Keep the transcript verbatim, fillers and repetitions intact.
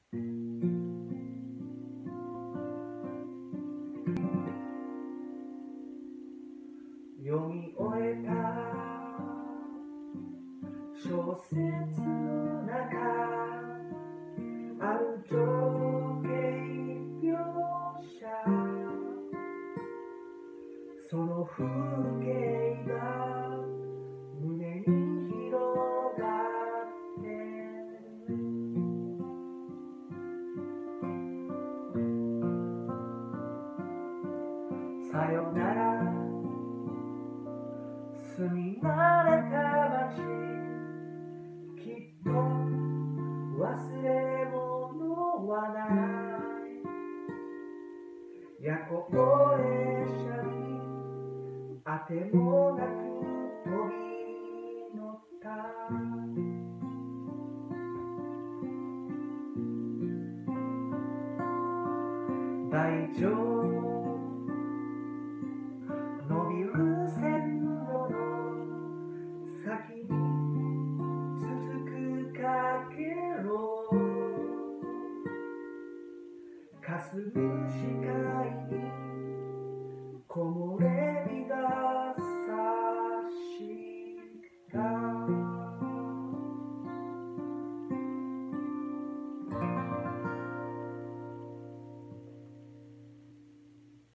読み終えた小説の中、ある情景描写、その風景が胸に広がってさよなら住み慣れた街、きっと忘れ物はない。夜行列車にあてもなく飛び乗った。大丈夫、伸びる線路の先に続くかけろ、かすむ視界にこもれ